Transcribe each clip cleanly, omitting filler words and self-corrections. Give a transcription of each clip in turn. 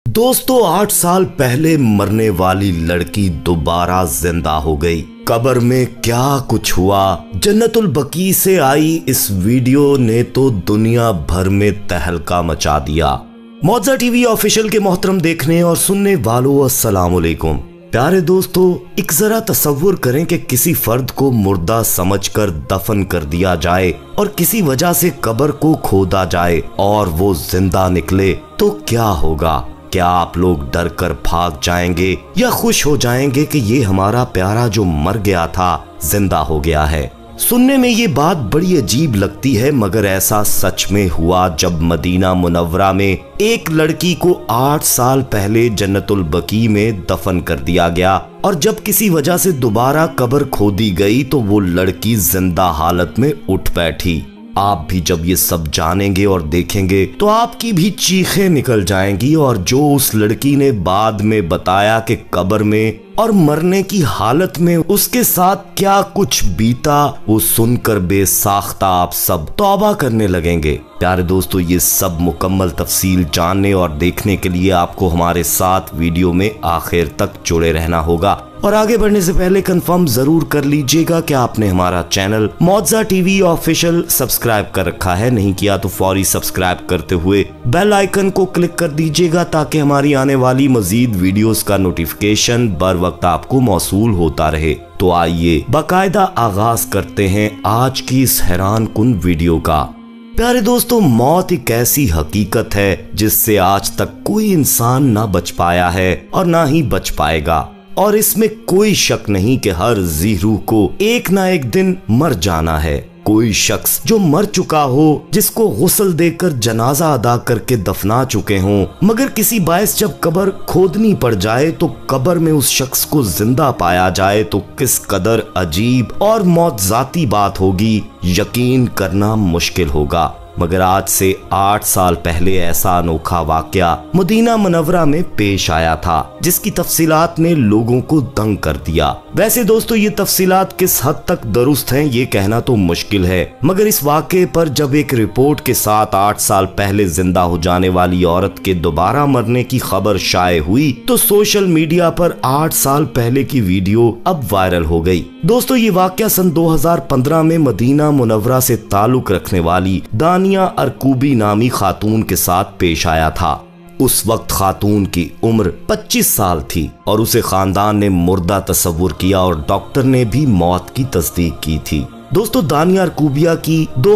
दोस्तों 8 साल पहले मरने वाली लड़की दोबारा जिंदा हो गई। कब्र में क्या कुछ हुआ, जन्नतुल बकी से आई इस वीडियो ने तो दुनिया भर में तहलका मचा दिया। मौजा टीवी ऑफिशियल के मोहतरम देखने और सुनने वालों अस्सलाम वालेकुम। प्यारे दोस्तों, एक जरा तसव्वुर करें कि किसी फर्द को मुर्दा समझकर दफन कर दिया जाए और किसी वजह से कब्र को खोदा जाए और वो जिंदा निकले तो क्या होगा। क्या आप लोग डर कर भाग जाएंगे या खुश हो जाएंगे कि ये हमारा प्यारा जो मर गया था जिंदा हो गया है। सुनने में ये बात बड़ी अजीब लगती है, मगर ऐसा सच में हुआ जब मदीना मुनव्वरा में एक लड़की को 8 साल पहले जन्नतुल बकी में दफन कर दिया गया और जब किसी वजह से दोबारा कब्र खोदी गई तो वो लड़की जिंदा हालत में उठ बैठी। आप भी जब ये सब जानेंगे और देखेंगे तो आपकी भी चीखें निकल जाएंगी और जो उस लड़की ने बाद में बताया कि कब्र में और मरने की हालत में उसके साथ क्या कुछ बीता, वो सुनकर बेसाख्ता आप सब तौबा करने लगेंगे। प्यारे दोस्तों, ये सब मुकम्मल तफसील जानने और देखने के लिए आपको हमारे साथ वीडियो में आखिर तक जुड़े रहना होगा। और आगे बढ़ने से पहले कंफर्म जरूर कर लीजिएगा कि आपने हमारा चैनल मौजा टीवी ऑफिशियल सब्सक्राइब कर रखा है। नहीं किया तो फौरी सब्सक्राइब करते हुए बेल आइकन को क्लिक कर दीजिएगा ताकि हमारी आने वाली मजीद वीडियोस का नोटिफिकेशन बर वक्त आपको मौसूल होता रहे। तो आइए बाकायदा आगाज करते हैं आज की इस हैरान कुन वीडियो का। प्यारे दोस्तों, मौत एक ऐसी हकीकत है जिससे आज तक कोई इंसान ना बच पाया है और ना ही बच पाएगा, और इसमें कोई शक नहीं कि हर जी रूह को एक ना एक दिन मर जाना है। कोई शख्स जो मर चुका हो, जिसको गुस्ल देकर जनाजा अदा करके दफना चुके हों, मगर किसी बायस जब कब्र खोदनी पड़ जाए तो कब्र में उस शख्स को जिंदा पाया जाए तो किस कदर अजीब और मौतजाती बात होगी, यकीन करना मुश्किल होगा। मगर आज से 8 साल पहले ऐसा अनोखा वाकया मदीना मुनव्वरा में पेश आया था जिसकी तफसीलात ने लोगों को दंग कर दिया। वैसे दोस्तों, ये तफसीलात किस हद तक दुरुस्त हैं ये कहना तो मुश्किल है, मगर इस वाकये पर जब एक रिपोर्ट के साथ 8 साल पहले जिंदा हो जाने वाली औरत के दोबारा मरने की खबर शाये हुई तो सोशल मीडिया पर 8 साल पहले की वीडियो अब वायरल हो गई। दोस्तों, ये वाकया सन 2015 में मदीना मुनव्वरा से ताल्लुक रखने वाली दानिया अरकूबी नामी खातून के साथ पेश आया था। उस वक्त खातून की उम्र 25 साल थी और उसे खानदान ने मुर्दा तस्वुर किया और डॉक्टर ने भी मौत की तस्दीक की थी। दोस्तों, दानिया अरकूबिया की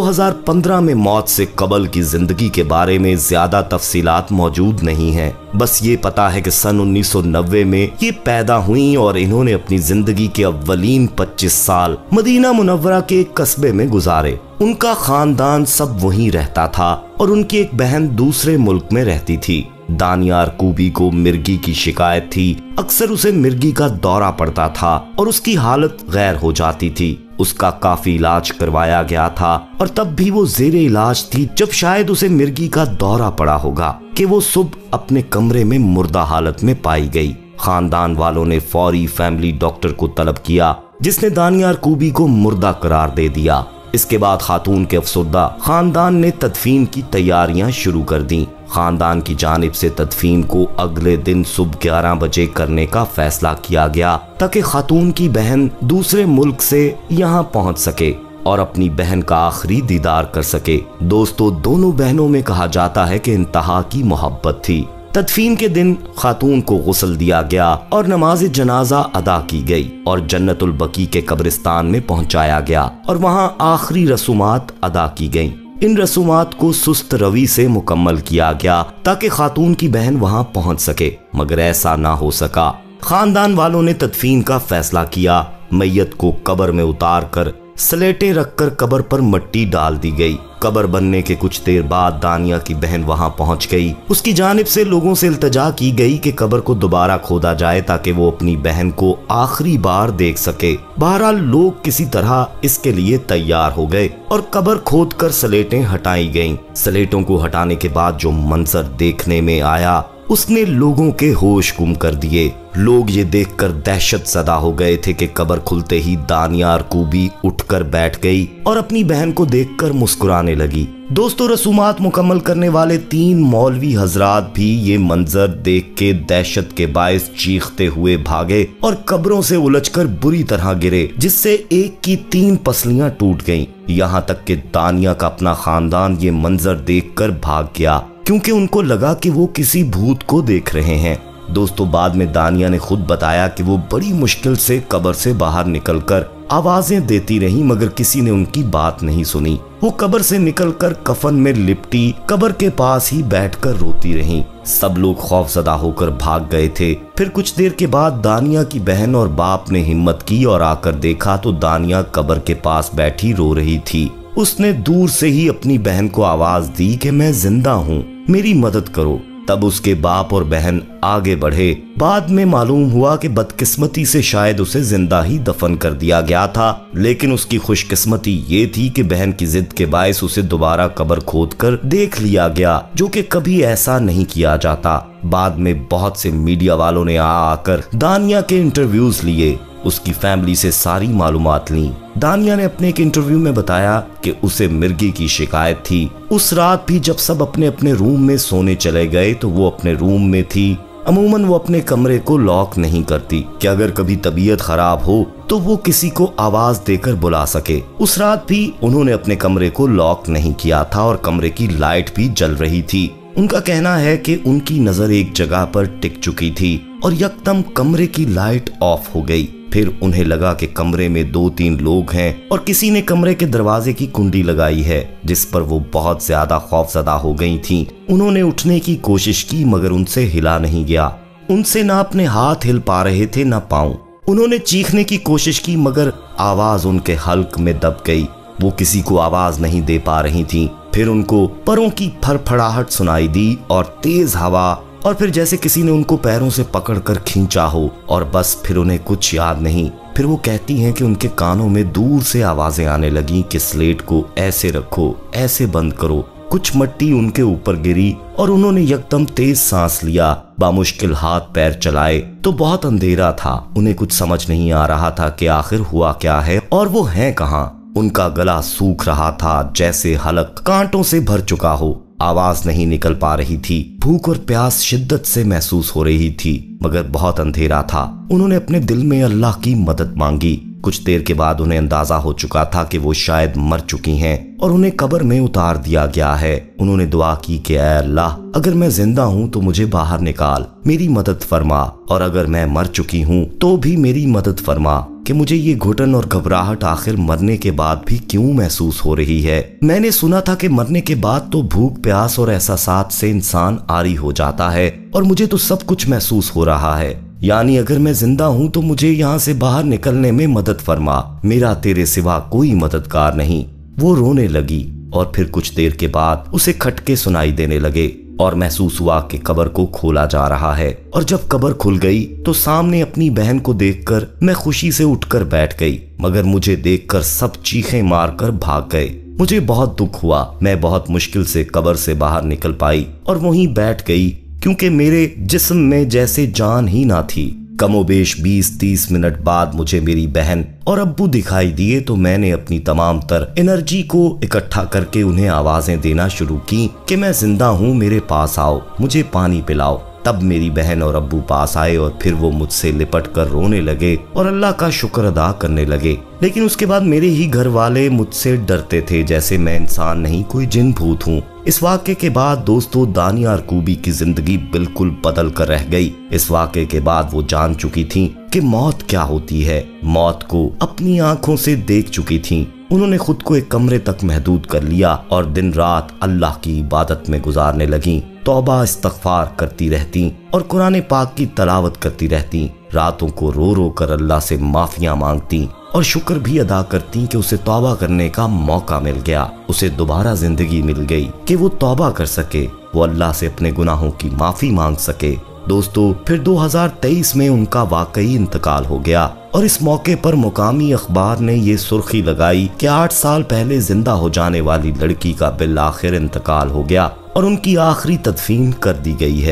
2015 में मौत से कबल की जिंदगी के बारे में ज्यादा तफसीलात मौजूद नहीं है। बस ये पता है कि सन 1990 में ये पैदा हुई और इन्होंने अपनी जिंदगी के अव्वलीन 25 साल मदीना मुनव्वरा के एक कस्बे में गुजारे। उनका खानदान सब वहीं रहता था और उनकी एक बहन दूसरे मुल्क में रहती थी। दानिया अरकूबी को मिर्गी की शिकायत थी। अक्सर उसे मिर्गी का दौरा पड़ता था और उसकी हालत गैर हो जाती थी। उसका काफी इलाज करवाया गया था और तब भी वो जेरे इलाज थी जब शायद उसे मिर्गी का दौरा पड़ा होगा कि वो सुबह अपने कमरे में मुर्दा हालत में पाई गई। खानदान वालों ने फौरी फैमिली डॉक्टर को तलब किया जिसने दानिया अरकूबी को मुर्दा करार दे दिया। इसके बाद खातून के अफसरदा खानदान ने तदफीन की तैयारियां शुरू कर दी। खानदान की जानिब से तदफीन को अगले दिन सुबह 11 बजे करने का फैसला किया गया ताकि खातून की बहन दूसरे मुल्क से यहाँ पहुँच सके और अपनी बहन का आखिरी दीदार कर सके। दोस्तों, दोनों बहनों में कहा जाता है कि इंतहा की मोहब्बत थी। तदफीन के दिन खातून को गुस्ल दिया गया और नमाज जनाजा अदा की गई और जन्नतुल बकी के कब्रिस्तान में पहुंचाया गया और वहां आखिरी रसूमात अदा की गईं। इन रसूमात को सुस्त रवि से मुकम्मल किया गया ताकि खातून की बहन वहां पहुंच सके, मगर ऐसा ना हो सका। खानदान वालों ने तदफीन का फैसला किया। मैयत को कब्र में उतार कर स्लेटें रखकर कब्र पर मिट्टी डाल दी गई। कब्र बनने के कुछ देर बाद दानिया की बहन वहां पहुंच गई। उसकी जानिब से लोगों से इल्तजा की गई कि कब्र को दोबारा खोदा जाए ताकि वो अपनी बहन को आखिरी बार देख सके। बहरहाल लोग किसी तरह इसके लिए तैयार हो गए और कब्र खोदकर स्लेटें हटाई गईं। स्लेटों को हटाने के बाद जो मंजर देखने में आया उसने लोगों के होश गुम कर दिए। लोग ये देखकर दहशत ज़दा हो गए थे कि कब्र खुलते ही दानिया यारकूबी उठकर बैठ गई और अपनी बहन को देखकर मुस्कुराने लगी। दोस्तों, रसूमात मुकम्मल करने वाले 3 मौलवी हजरात भी ये मंजर देख के दहशत के बायस चीखते हुए भागे और कब्रों से उलझकर बुरी तरह गिरे, जिससे एक की 3 पसलियां टूट गईं। यहाँ तक कि दानिया का अपना खानदान ये मंजर देखकर भाग गया, क्योंकि उनको लगा कि वो किसी भूत को देख रहे हैं। दोस्तों, बाद में दानिया ने खुद बताया कि वो बड़ी मुश्किल से कब्र से बाहर निकलकर आवाजें देती रही, मगर किसी ने उनकी बात नहीं सुनी। वो कब्र से निकलकर कफन में लिपटी कब्र के पास ही बैठकर रोती रही। सब लोग खौफजदा होकर भाग गए थे। फिर कुछ देर के बाद दानिया की बहन और बाप ने हिम्मत की और आकर देखा तो दानिया कब्र के पास बैठी रो रही थी। उसने दूर से ही अपनी बहन को आवाज दी कि मैं जिंदा हूँ, मेरी मदद करो। तब उसके बाप और बहन आगे बढ़े। बाद में मालूम हुआ कि बदकिस्मती से शायद उसे जिंदा ही दफन कर दिया गया था, लेकिन उसकी खुशकिस्मती ये थी कि बहन की जिद के बायस उसे दोबारा कब्र खोदकर देख लिया गया, जो कि कभी ऐसा नहीं किया जाता। बाद में बहुत से मीडिया वालों ने आकर दानिया के इंटरव्यूज लिए, उसकी फैमिली से सारी मालूमात ली। दानिया ने अपने एक इंटरव्यू में बताया कि उसे मिर्गी की शिकायत थी। उस रात भी जब सब अपने अपने रूम में सोने चले गए तो वो अपने रूम में थी। अमूमन वो अपने कमरे को लॉक नहीं करती कि अगर कभी तबीयत खराब हो तो वो किसी को आवाज देकर बुला सके। उस रात भी उन्होंने अपने कमरे को लॉक नहीं किया था और कमरे की लाइट भी जल रही थी। उनका कहना है कि उनकी नजर एक जगह पर टिक चुकी थी और यकदम कमरे की लाइट ऑफ हो गई। फिर उन्हें लगा कि कमरे में 2-3 लोग हैं और किसी ने कमरे के दरवाजे की कुंडी लगाई है, जिस पर वो बहुत ज्यादा खौफजदा हो गई थीं। उन्होंने उठने की कोशिश की मगर उनसे हिला नहीं गया। उनसे ना अपने हाथ हिल पा रहे थे ना पाँव। उन्होंने चीखने की कोशिश की मगर आवाज उनके हल्क में दब गई। वो किसी को आवाज नहीं दे पा रही थीं। फिर उनको परों की फड़फड़ाहट सुनाई दी और तेज हवा, और फिर जैसे किसी ने उनको पैरों से पकड़कर खींचा हो, और बस फिर उन्हें कुछ याद नहीं। फिर वो कहती हैं कि उनके कानों में दूर से आवाजें आने लगी कि स्लेट को ऐसे रखो, ऐसे बंद करो। कुछ मिट्टी उनके ऊपर गिरी और उन्होंने यकदम तेज सांस लिया। बामुश्किल हाथ पैर चलाए तो बहुत अंधेरा था। उन्हें कुछ समझ नहीं आ रहा था कि आखिर हुआ क्या है और वो हैं कहाँ। उनका गला सूख रहा था, जैसे हलक कांटों से भर चुका हो। आवाज नहीं निकल पा रही थी। भूख और प्यास शिद्दत से महसूस हो रही थी, मगर बहुत अंधेरा था। उन्होंने अपने दिल में अल्लाह की मदद मांगी। कुछ देर के बाद उन्हें अंदाजा हो चुका था कि वो शायद मर चुकी हैं और उन्हें कब्र में उतार दिया गया है। उन्होंने दुआ की कि ऐ अल्लाह, अगर मैं जिंदा हूँ तो मुझे बाहर निकाल, मेरी मदद फरमा, और अगर मैं मर चुकी हूँ तो भी मेरी मदद फरमा कि मुझे ये घुटन और घबराहट आखिर मरने के बाद भी क्यों महसूस हो रही है। मैंने सुना था कि मरने के बाद तो भूख प्यास और एहसासात से इंसान आरी हो जाता है, और मुझे तो सब कुछ महसूस हो रहा है। यानी अगर मैं जिंदा हूँ तो मुझे यहाँ से बाहर निकलने में मदद फरमा, मेरा तेरे सिवा कोई मददगार नहीं। वो रोने लगी और फिर कुछ देर के बाद उसे खटके सुनाई देने लगे और महसूस हुआ कि कब्र को खोला जा रहा है। और जब कब्र खुल गई तो सामने अपनी बहन को देखकर मैं खुशी से उठकर बैठ गई, मगर मुझे देखकर सब चीखें मारकर भाग गए। मुझे बहुत दुख हुआ। मैं बहुत मुश्किल से कब्र से बाहर निकल पाई और वहीं बैठ गई, क्योंकि मेरे जिस्म में जैसे जान ही ना थी। कमोबेश 20-30 मिनट बाद मुझे मेरी बहन और अब्बू दिखाई दिए, तो मैंने अपनी तमाम तर एनर्जी को इकट्ठा करके उन्हें आवाजें देना शुरू की कि मैं जिंदा हूँ, मेरे पास आओ, मुझे पानी पिलाओ। तब मेरी बहन और अब्बू पास आए और फिर वो मुझसे लिपट कर रोने लगे और अल्लाह का शुक्र अदा करने लगे। लेकिन उसके बाद मेरे ही घर वाले मुझसे डरते थे, जैसे मैं इंसान नहीं कोई जिन भूत हूँ। इस वाक़े के बाद दोस्तों दानिया यारकूबी की जिंदगी बिल्कुल बदल कर रह गई। इस वाक़े के बाद वो जान चुकी थी कि मौत क्या होती है। मौत को अपनी आंखों से देख चुकी थी। उन्होंने खुद को एक कमरे तक महदूद कर लिया और दिन रात अल्लाह की इबादत में गुजारने लगी। तौबा इस्तग़फ़ार करती रहती और कुरान पाक की तलावत करती रहती। रातों को रो रो कर अल्लाह से माफियां मांगती और शुक्र भी अदा करती कि उसे तौबा करने का मौका मिल गया, उसे दोबारा जिंदगी मिल गई कि वो तौबा कर सके, वो अल्लाह से अपने गुनाहों की माफी मांग सके। दोस्तों फिर 2023 में उनका वाकई इंतकाल हो गया और इस मौके पर मुकामी अखबार ने ये सुर्खी लगाई कि 8 साल पहले जिंदा हो जाने वाली लड़की का बिल आखिर इंतकाल हो गया और उनकी आखिरी तदफीन कर दी गई है।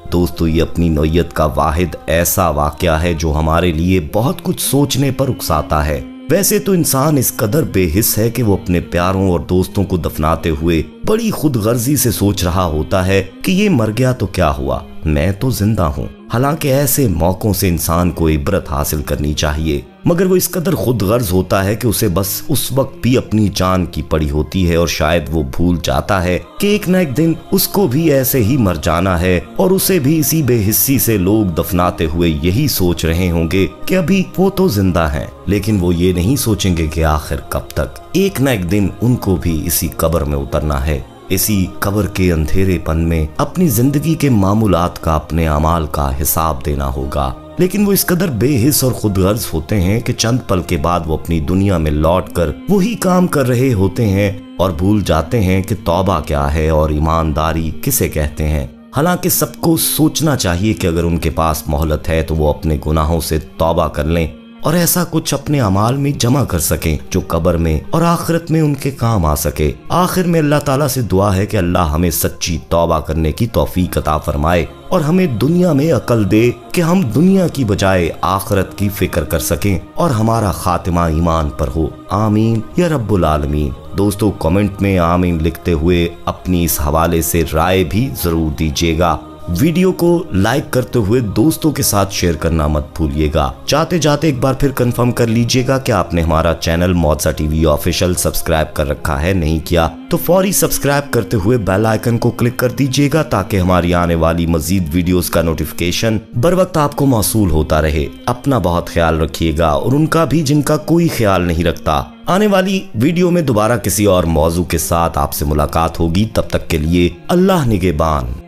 दोस्तों ये अपनी नौयत का वाहिद ऐसा वाकया है जो हमारे लिए बहुत कुछ सोचने पर उकसाता है। वैसे तो इंसान इस कदर बेहिस है कि वो अपने प्यारों और दोस्तों को दफनाते हुए बड़ी खुदगर्जी से सोच रहा होता है कि ये मर गया तो क्या हुआ, मैं तो जिंदा हूँ। हालांकि ऐसे मौकों से इंसान को इबरत हासिल करनी चाहिए, मगर वो इस कदर खुदगर्ज होता है कि उसे बस उस वक्त भी अपनी जान की पड़ी होती है और शायद वो भूल जाता है कि एक न एक दिन उसको भी ऐसे ही मर जाना है और उसे भी इसी बेहिस्सी से लोग दफनाते हुए यही सोच रहे होंगे कि अभी वो तो जिंदा हैं, लेकिन वो ये नहीं सोचेंगे कि आखिर कब तक। एक न एक दिन उनको भी इसी कब्र में उतरना है। इसी कब्र के अंधेरेपन में अपनी जिंदगी के मामूलात का, अपने अमाल का हिसाब देना होगा। लेकिन वो इस कदर बेहिस और खुदगर्ज होते हैं कि चंद पल के बाद वो अपनी दुनिया में लौटकर वही काम कर रहे होते हैं और भूल जाते हैं कि तौबा क्या है और ईमानदारी किसे कहते हैं। हालांकि सबको सोचना चाहिए कि अगर उनके पास मोहलत है तो वो अपने गुनाहों से तौबा कर लें और ऐसा कुछ अपने अमाल में जमा कर सकें जो कब्र में और आखिरत में उनके काम आ सके। आखिर में अल्लाह ताला से दुआ है कि अल्लाह हमें सच्ची तौबा करने की तौफीक अता फरमाए और हमें दुनिया में अकल दे कि हम दुनिया की बजाय आखिरत की फिक्र कर सकें और हमारा खातिमा ईमान पर हो। आमीन या रब्बुल आलमीन। दोस्तों कमेंट में आमीन लिखते हुए अपनी इस हवाले से राय भी जरूर दीजिएगा। वीडियो को लाइक करते हुए दोस्तों के साथ शेयर करना मत भूलिएगा। जाते जाते एक बार फिर कंफर्म कर लीजिएगा कि आपने हमारा चैनल मौजा टीवी ऑफिशियल सब्सक्राइब कर रखा है। नहीं किया तो फौरी सब्सक्राइब करते हुए बेल आइकन को क्लिक कर दीजिएगा ताकि हमारी आने वाली मजीद वीडियोस का नोटिफिकेशन बर वक्त आपको मौसूल होता रहे। अपना बहुत ख्याल रखिएगा और उनका भी जिनका कोई ख्याल नहीं रखता। आने वाली वीडियो में दोबारा किसी और मौजू के साथ आपसे मुलाकात होगी। तब तक के लिए अल्लाह निगहबान।